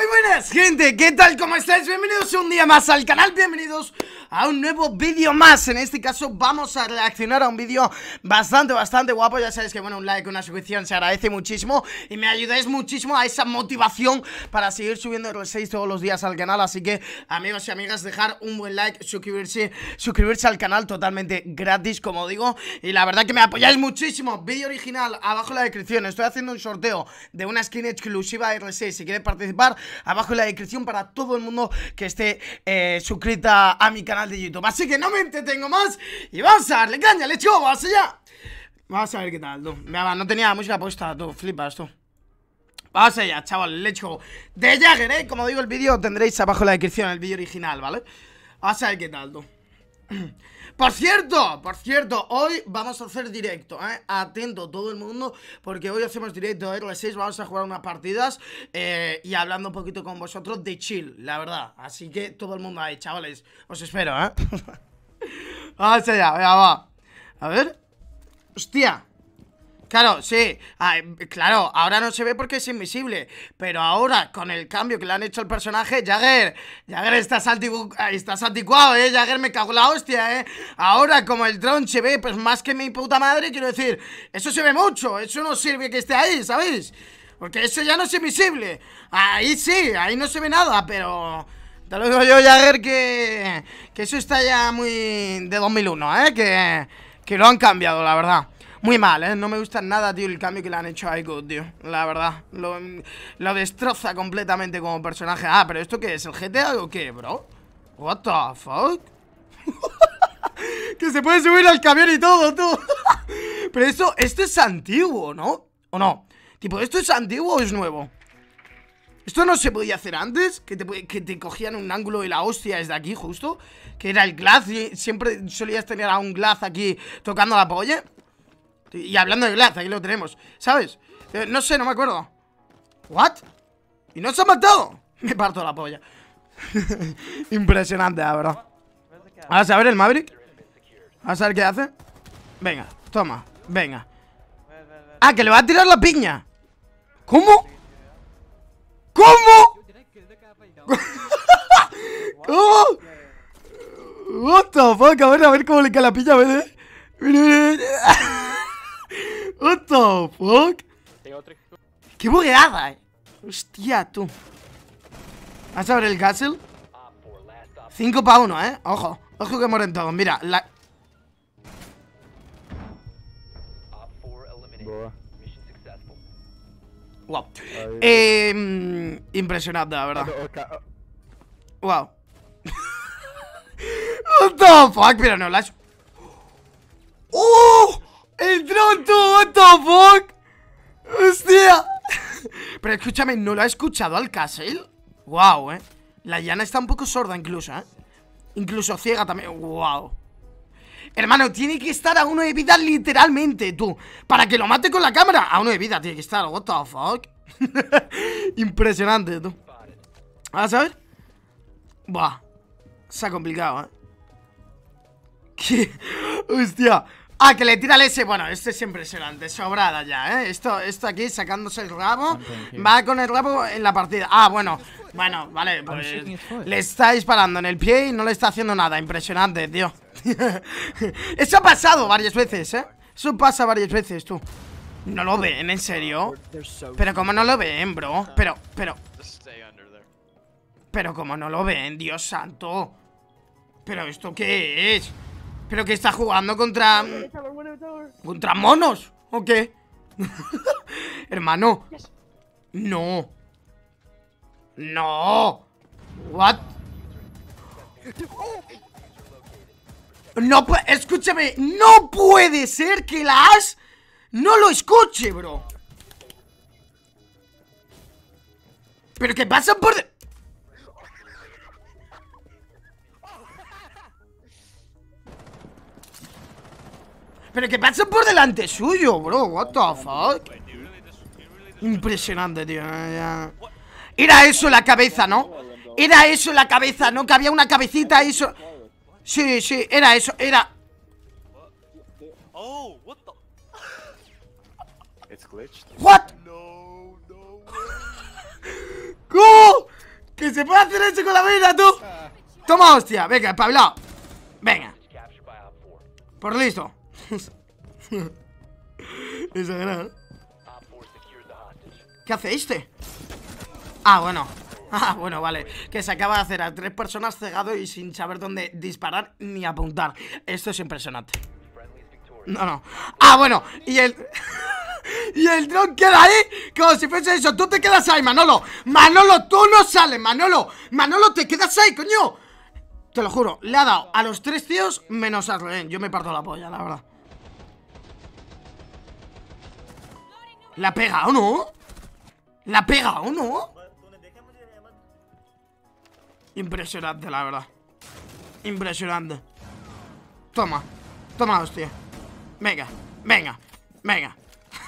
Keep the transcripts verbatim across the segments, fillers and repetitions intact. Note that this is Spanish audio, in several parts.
buenas, gente, ¿qué tal? ¿Cómo estáis? Bienvenidos un día más al canal, bienvenidos a un nuevo vídeo más. En este caso vamos a reaccionar a un vídeo bastante, bastante guapo. Ya sabéis que, bueno, un like, una suscripción se agradece muchísimo y me ayudáis muchísimo a esa motivación para seguir subiendo R seis todos los días al canal. Así que, amigos y amigas, dejar un buen like, suscribirse, suscribirse al canal totalmente gratis, como digo. Y la verdad que me apoyáis muchísimo. Vídeo original, abajo en la descripción. Estoy haciendo un sorteo de una skin exclusiva de R seis. Si quieres participar, abajo en la descripción para todo el mundo que esté eh, suscrita a mi canal de YouTube. Así que no me entretengo más y vamos a darle caña, let's go, vamos allá. Vamos a ver qué tal, tú. Mira, no tenía música puesta, tú, flipas, tú. Vamos allá, chaval, let's go. De Jagger, eh, como digo, el vídeo tendréis abajo en la descripción, el vídeo original, ¿vale? Vamos a ver qué tal, tú. Por cierto, por cierto, hoy vamos a hacer directo, ¿eh? Atento todo el mundo, porque hoy hacemos directo de R seis, vamos a jugar unas partidas eh, y hablando un poquito con vosotros de chill, la verdad. Así que todo el mundo ahí, chavales, os espero, ¿eh? Vamos allá, venga, va. A ver. Hostia. Claro, sí, ah, claro, ahora no se ve porque es invisible. Pero ahora, con el cambio que le han hecho al personaje, Jagger, Jagger, estás, anticu estás anticuado, eh, Jagger, me cago en la hostia, eh. Ahora, como el dron se ve, pues más que mi puta madre, quiero decir, eso se ve mucho, eso no sirve que esté ahí, ¿sabéis? Porque eso ya no es invisible. Ahí sí, ahí no se ve nada, pero... Te lo digo yo, Jagger, que... Que eso está ya muy... de dos mil uno, eh, que... Que lo han cambiado, la verdad. Muy mal, ¿eh? No me gusta nada, tío, el cambio que le han hecho a Ico, tío. La verdad. Lo, lo destroza completamente como personaje. Ah, pero ¿esto qué es? ¿El G T A o qué, bro? What the fuck? Que se puede subir al camión y todo, tú. Pero esto, esto es antiguo, ¿no? ¿O no? Tipo, ¿esto es antiguo o es nuevo? ¿Esto no se podía hacer antes? Que te, que te cogían un ángulo y la hostia desde aquí, justo. Que era el Glaz y siempre solías tener a un Glaz aquí tocando la polla. Y hablando de Glaz, aquí lo tenemos, ¿sabes? Eh, no sé, no me acuerdo. ¿What? ¿Y no se ha matado? Me parto la polla. Impresionante, la verdad. Vamos a ver el Maverick. Vamos a ver qué hace. Venga, toma, venga. Ah, que le va a tirar la piña. ¿Cómo? ¿Cómo? ¿Cómo? What the fuck, a ver, a ver cómo le cae la piña, ¿ves? What the fuck? ¡Qué bugueada, eh! Hostia, tú. ¿Vas a ver el castle? cinco para uno, eh. Ojo, ojo que mueren todos. Mira, la... Wow. Eh, impresionante, la verdad. Wow. What the fuck, pero no las... ¡Oh! ¡El dron, tú! ¡What the fuck! ¡Hostia! Pero escúchame, ¿no lo ha escuchado al castle? Wow, eh. La llana está un poco sorda incluso, eh. Incluso ciega también. Wow. Hermano, tiene que estar a uno de vida literalmente, tú. Para que lo mate con la cámara. A uno de vida tiene que estar. What the fuck. Impresionante, tú. ¿Vas a ver? Buah. Se ha complicado, eh. ¿Qué? Hostia. Ah, que le tira el S. Bueno, este es impresionante. Sobrada ya, ¿eh? Esto, esto aquí sacándose el rabo. Va con el rabo en la partida. Ah, bueno. Bueno, vale. Pues le está disparando en el pie y no le está haciendo nada. Impresionante, tío. Eso ha pasado varias veces, ¿eh? Eso pasa varias veces, tú. No lo ven, en serio. Pero como no lo ven, bro. Pero, pero Pero como no lo ven, Dios santo. Pero ¿esto qué es? ¿Pero que está jugando contra... contra monos? ¿O qué? Hermano. No. No. What? No puede... Escúchame. No puede ser que la As no lo escuche, bro. Pero que pasan por... De... Pero que pasan por delante suyo, bro. What the fuck. Impresionante, tío. Era eso la cabeza, ¿no? Era eso la cabeza, ¿no? Que había una cabecita ahí. So... Sí, sí, era eso, era... What? ¿Cómo? se puede hacer eso con la vida, tú. Toma, hostia, venga, espabilado. Venga. Por listo. Exagerado. ¿Qué hace este? Ah, bueno. Ah, bueno, vale. Que se acaba de hacer a tres personas cegado y sin saber dónde disparar ni apuntar. Esto es impresionante. No, no. Ah, bueno. Y el... y el dron queda ahí como si fuese eso. Tú te quedas ahí, Manolo. Manolo, tú no sales, Manolo. Manolo, te quedas ahí, coño. Te lo juro. Le ha dado a los tres tíos menos a Arlen. Yo me parto la polla, la verdad. ¿La pega o no? ¿La pega o no? Impresionante, la verdad. Impresionante. Toma. Toma, hostia. Venga, venga, venga.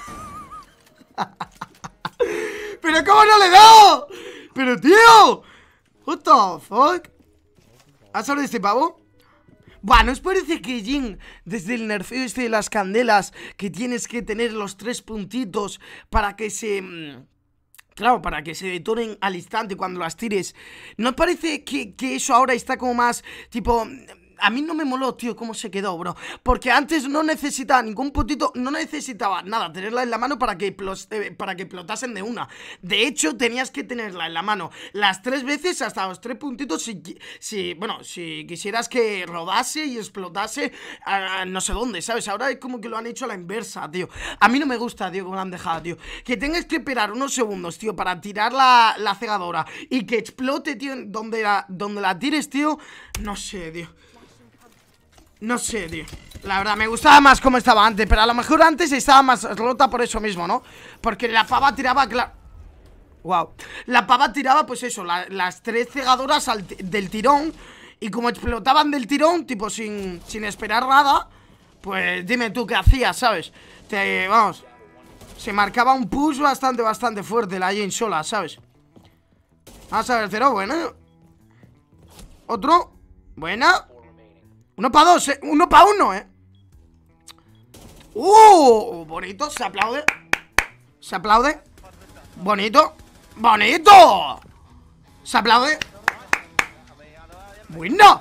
Pero ¿cómo no le he dado? Pero tío, what the fuck. ¿Has hablado de este pavo? Buah, ¿no os parece que Jhin, desde el nerfeo este de las candelas, que tienes que tener los tres puntitos para que se... Claro, para que se detonen al instante cuando las tires, ¿no os parece que, que eso ahora está como más, tipo... A mí no me moló, tío, cómo se quedó, bro. Porque antes no necesitaba ningún puntito, no necesitaba nada, tenerla en la mano para que, eh, para que explotasen de una. De hecho, tenías que tenerla en la mano las tres veces hasta los tres puntitos si, si bueno, si quisieras que rodase y explotase a, a no sé dónde, ¿sabes? Ahora es como que lo han hecho a la inversa, tío. A mí no me gusta, tío, cómo lo han dejado, tío. Que tengas que esperar unos segundos, tío, para tirar la, la cegadora y que explote, tío, donde la, donde la tires, tío. No sé, tío. No sé, tío. La verdad, me gustaba más como estaba antes. Pero a lo mejor antes estaba más rota por eso mismo, ¿no? Porque la pava tiraba, claro. Wow. La pava tiraba, pues eso, la, las tres cegadoras al del tirón. Y como explotaban del tirón, tipo sin, sin esperar nada, pues dime tú qué hacías, ¿sabes? Te, vamos, se marcaba un push bastante, bastante fuerte la Jhin sola, ¿sabes? Vamos a ver, cero, buena. Otro, buena. Uno para dos, eh. Uno para uno, eh. Uh, bonito, se aplaude. Se aplaude. Bonito. Bonito. Se aplaude. Bueno.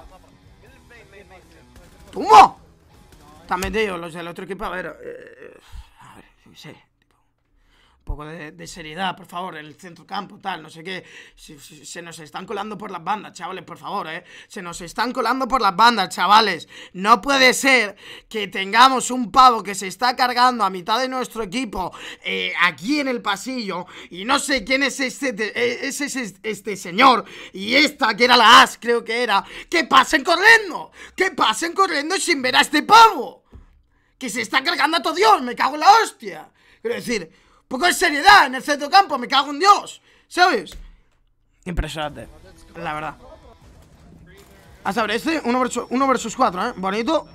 Tumo. También te digo, los del otro equipo, a ver, eh, a ver, no sé. Un poco de, de seriedad, por favor, en el centrocampo, tal, no sé qué. Se, se, se nos están colando por las bandas, chavales, por favor, eh. Se nos están colando por las bandas, chavales. No puede ser que tengamos un pavo que se está cargando a mitad de nuestro equipo eh, aquí en el pasillo. Y no sé quién es este, es este, este señor. Y esta, que era la As, creo que era. ¡Que pasen corriendo! ¡Que pasen corriendo sin ver a este pavo! Que se está cargando a todo Dios, me cago en la hostia. Quiero decir... poco de seriedad en el centrocampo, me cago en Dios, ¿sabes? Impresionante, la verdad. Hasta ver, este, uno versus, uno versus cuatro, ¿eh? Bonito.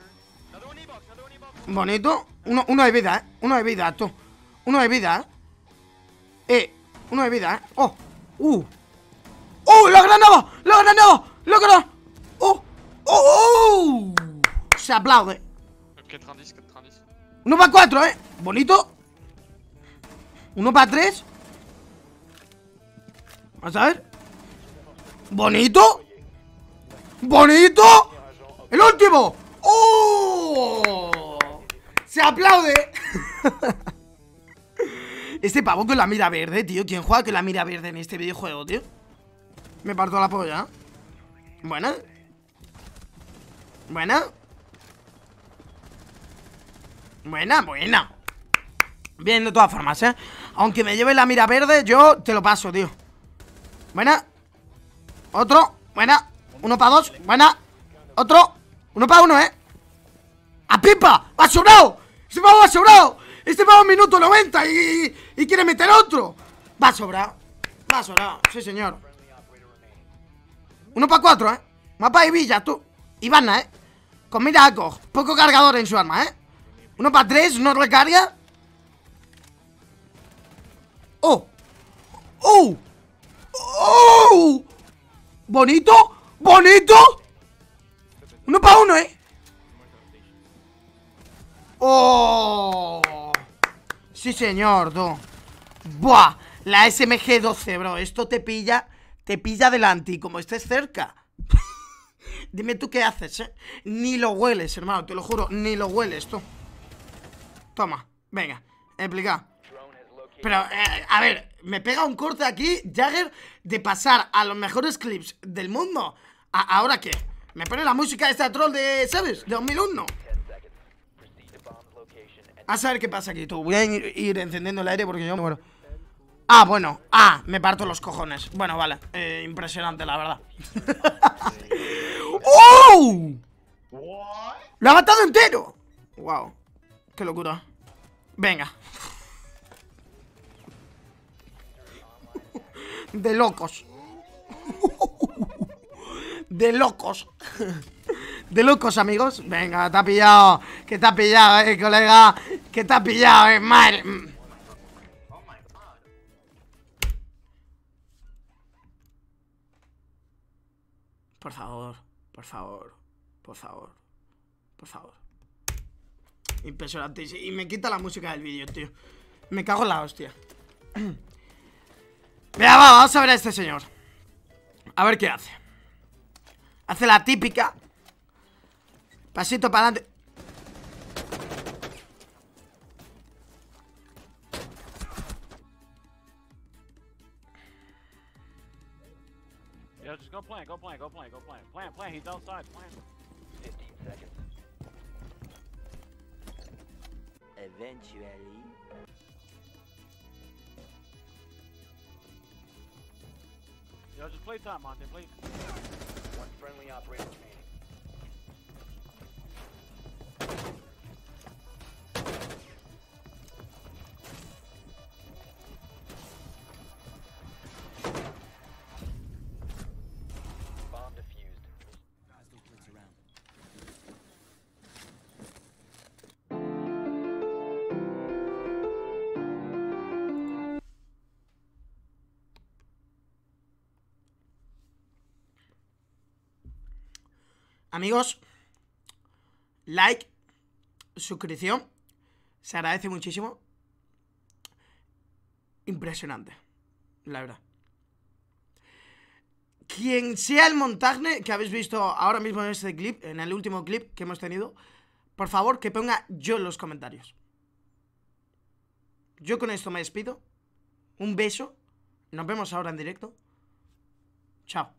Bonito. Uno, uno de vida, ¿eh? Uno de vida, tú. Uno de vida, ¿eh? Eh, uno de vida, ¿eh? Oh, uh. ¡Oh, lo ha ganado! ¡Lo ha ganado! ¡Lo ha ganado! ¡Oh! ¡Oh! ¡Oh! Se aplaude. Uno para cuatro, ¿eh? Bonito. Uno para tres. Vamos a ver. Bonito. Bonito. El último. ¡Oh! Se aplaude. Este pavo con la mira verde, tío. ¿Quién juega con la mira verde en este videojuego, tío? Me parto la polla. Buena. Buena. Buena, buena. Bien, de todas formas, ¿eh? Aunque me lleve la mira verde, yo te lo paso, tío. Buena. Otro. Buena. Uno para dos. Buena. Otro. Uno para uno, ¿eh? ¡A pipa! ¡Ha sobrado! ¡Este pavo ha sobrado! Este pavo en minuto noventa y, y, y quiere meter otro. Va a sobrar. Va a sobrar. Sí, señor. Uno para cuatro, ¿eh? Mapa de Villa, tú. Ivana, ¿eh? Con miraco. Poco cargador en su arma, ¿eh? Uno para tres. No recarga. ¡Oh! ¡Oh! ¡Oh! ¿Bonito? ¿Bonito? Uno para uno, ¿eh? ¡Oh! Sí, señor, tú. ¡Buah! La S M G doce, bro. Esto te pilla te pilla delante y como estés cerca, dime tú qué haces, ¿eh? Ni lo hueles, hermano, te lo juro, ni lo hueles tú. Toma, venga, explica. Pero, eh, a ver, me pega un corte aquí, Jagger, de pasar a los mejores clips del mundo. ¿A ¿Ahora qué? Me pone la música de este troll de, ¿sabes? De dos mil uno. A saber qué pasa aquí, tú. Voy a ir, ir encendiendo el aire porque yo me muero. Ah, bueno. Ah, me parto los cojones. Bueno, vale. Eh, impresionante, la verdad. ¡Oh! ¡Lo ha matado entero! Wow. Qué locura. Venga. De locos. De locos. De locos, amigos. Venga, te ha pillado. Que te ha pillado, eh, colega. Que te ha pillado, eh, madre. Por favor, por favor, por favor, por favor. Impresionante. Y me quita la música del vídeo, tío. Me cago en la hostia. Venga, va, vamos a ver a este señor. A ver qué hace. Hace la típica. Pasito para adelante. Yo, just go plant, go plant, go plant, go plant. Plant, plant, he's outside, plant. fifteen seconds. Eventually. Yo, just play time, Monte, please. One friendly operator remaining. Bomb defused. Hostile clicks around. Amigos, like, suscripción, se agradece muchísimo. Impresionante, la verdad. Quien sea el montaje que habéis visto ahora mismo en este clip, en el último clip que hemos tenido, por favor que ponga yo en los comentarios. Yo con esto me despido. Un beso. Nos vemos ahora en directo. Chao.